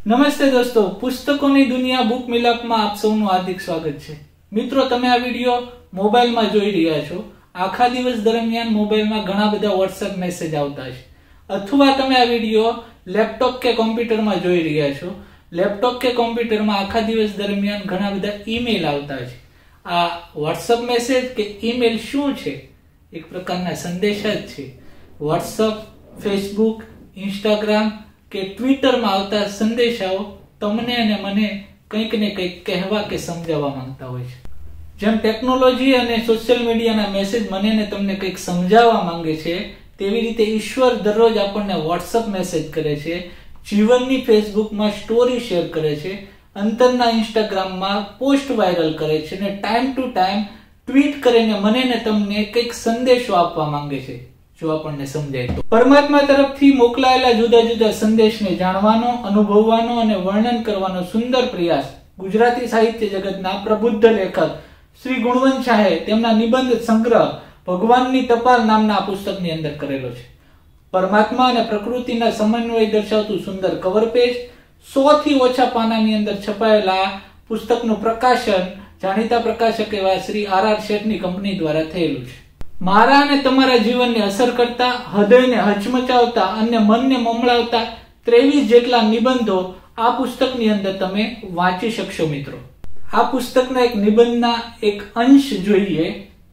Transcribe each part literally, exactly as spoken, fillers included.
નમસ્તે દોસ્તો, પુસ્તકોની દુનિયા બુક મિલાપમાં આપ સૌનું હાર્દિક સ્વાગત છે। મિત્રો, તમે આ વિડિયો મોબાઈલમાં જોઈ રહ્યા છો। આખા દિવસ દરમિયાન મોબાઈલમાં ઘણા બધા વોટ્સએપ મેસેજ આવતા છે, અથવા તમે આ વિડિયો લેપટોપ કે કોમ્પ્યુટરમાં જોઈ રહ્યા છો। લેપટોપ કે કોમ્પ્યુટરમાં આખા દિવસ દરમિયાન ઘણા બધા ઈમેલ આવતા છે। આ વોટ્સએપ મેસેજ કે ઈમેલ શું છે? એક પ્રકારના સંદેશા જ છે। વોટ્સએપ, ફેસબુક, ઇન્સ્ટાગ્રામ કે ટ્વિટર માં આવતા સંદેશાઓ તમને અને મને કંઈક ને કંઈક કહેવા કે સમજાવવા માંગતા હોય છે। જેમ ટેકનોલોજી અને સોશિયલ મીડિયાના મેસેજ મને ને તમને કંઈક સમજાવવા માંગે છે, તેવી રીતે ઈશ્વર દરરોજ આપણને વોટ્સએપ મેસેજ કરે છે, જીવનની ફેસબુકમાં સ્ટોરી શેર કરે છે, અંતરના ઇન્સ્ટાગ્રામમાં પોસ્ટ વાયરલ કરે છે અને ટાઈમ ટુ ટાઈમ ટ્વીટ કરીને મને ને તમને કંઈક સંદેશો આપવા માંગે છે। જો આપણને સમજાય તો પરમાત્મા તરફથી મોકલાયેલા જુદા જુદા સંદેશને જાણવાનો, અનુભવવાનો અને વર્ણન કરવાનો સુંદર પ્રયાસ ગુજરાતી સાહિત્ય જગતના પ્રબુદ્ધ લેખક શ્રી ગુણવંત શાહે તેમના નિબંધ સંગ્રહ ભગવાનની ટપાલ નામના પુસ્તકની અંદર કરેલો છે। પરમાત્મા અને પ્રકૃતિના સમન્વય દર્શાવતું સુંદર કવર પેજ, સો થી ઓછા પાનાની અંદર છપાયેલા પુસ્તકનું પ્રકાશન જાણીતા પ્રકાશક એવા શ્રી આર આર શેઠની કંપની દ્વારા થયેલું છે। મારા અને તમારા જીવનને અસર કરતા, હૃદયને હચમચાવતા અને મનને મમળાવતા ત્રેવીસ જેટલા નિબંધો આ પુસ્તકની અંદર તમે વાંચી શકશો। મિત્રો, આ પુસ્તકના એક નિબંધના એક અંશ જોઈએ।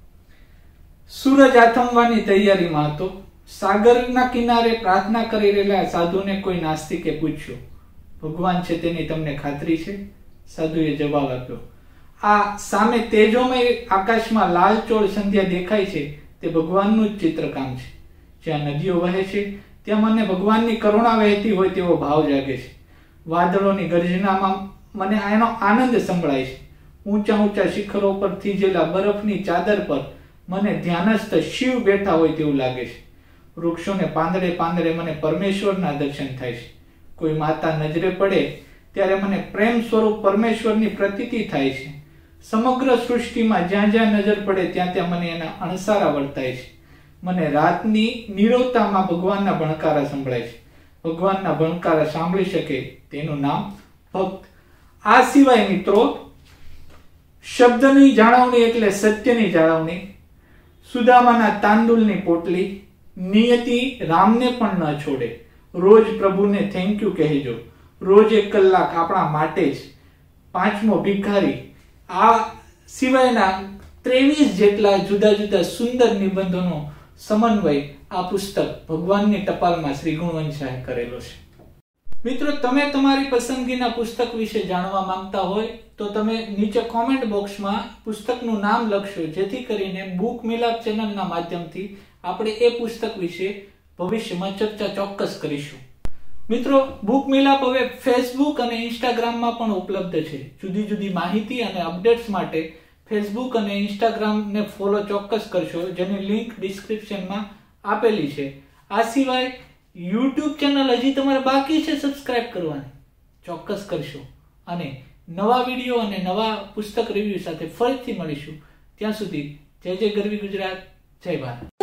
સૂરજ આથમવાની તૈયારીમાં હતો। સાગરના કિનારે પ્રાર્થના કરી રહેલા સાધુને કોઈ નાસ્તિકે પૂછ્યું, ભગવાન છે તેની તમને ખાતરી છે? સાધુએ જવાબ આપ્યો, આ સામે તેજોમય આકાશમાં લાલચોળ સંધ્યા દેખાય છે તે ભગવાનનું જ ચિત્રકામ છે। જ્યાં નદીઓ વહે છે ત્યાં મને ભગવાનની કરુણા વહેતી હોય તેવો ભાવ જાગે છે। વાદળોની ગર્જનામાં મને એનો આનંદ સંભળાય છે। ઊંચા ઊંચા શિખરો પર થીજેલા બરફની ચાદર પર મને ધ્યાનસ્થ શિવ બેઠા હોય તેવું લાગે છે। વૃક્ષોને પાંદડે પાંદડે મને પરમેશ્વરના દર્શન થાય છે। કોઈ માતા નજરે પડે ત્યારે મને પ્રેમ સ્વરૂપ પરમેશ્વરની પ્રતીતિ થાય છે। સમગ્ર સૃષ્ટિમાં જ્યાં જ્યાં નજર પડે ત્યાં ત્યાં મને એના અણસારા વર્તાય છે। મને રાતની નીરવતામાં ભગવાનના ભણકારા સંભળાય છે। ભગવાનના ભણકારા સાંભળી શકે તેનું નામ ભક્ત। આ સિવાય મિત્રો, શબ્દની જાળવણી એટલે સત્યની જાળવણી, સુદામાના તાંદુલની પોટલી, નિયતિ રામને પણ ન છોડે, રોજ પ્રભુને થેન્ક યુ કહેજો, રોજ એક કલાક આપણા માટે જ, પાંચમો ભિખારી। આ સિવાયના ત્રેવીસ જેટલા જુદા જુદા સુંદર નિબંધોનો સમન્વય આ પુસ્તક ભગવાનની ટપાલમાં શ્રી ગુણવંત શાહે કરેલો છે। મિત્રો, તમે તમારી પસંદગીના પુસ્તક વિશે જાણવા માંગતા હોય તો તમે નીચે કોમેન્ટ બોક્સમાં પુસ્તકનું નામ લખશો, જેથી કરીને બુક મિલાપ ચેનલના માધ્યમથી આપણે એ પુસ્તક વિશે ભવિષ્યમાં ચર્ચા ચોક્કસ કરીશું। મિત્રો, બુક મિલાપ હવે ફેસબુક અને ઇન્સ્ટાગ્રામમાં પણ ઉપલબ્ધ છે। જુદી જુદી માહિતી અને અપડેટ્સ માટે ફેસબુક અને ઇન્સ્ટાગ્રામને ફોલો ચોક્કસ કરશો, જેની લિંક ડિસ્ક્રિપ્શનમાં આપેલી છે। આ સિવાય યુટ્યુબ ચેનલ હજી તમારે બાકી છે સબસ્ક્રાઇબ કરવાની, ચોક્કસ કરશો। અને નવા વિડીયો અને નવા પુસ્તક રિવ્યુ સાથે ફરીથી મળીશું। ત્યાં સુધી જય જય ગરવી ગુજરાત, જય ભારત।